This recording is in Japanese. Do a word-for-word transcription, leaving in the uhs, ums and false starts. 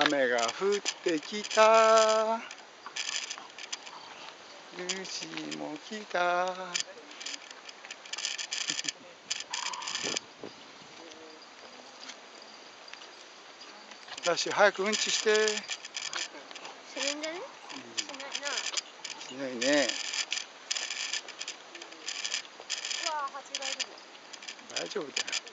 雨が降ってきた。虫も来た。ダッシュ早くうんちして。 するんだね。しないな。 しないね。 うわ、蜂がいる。 大丈夫だよ。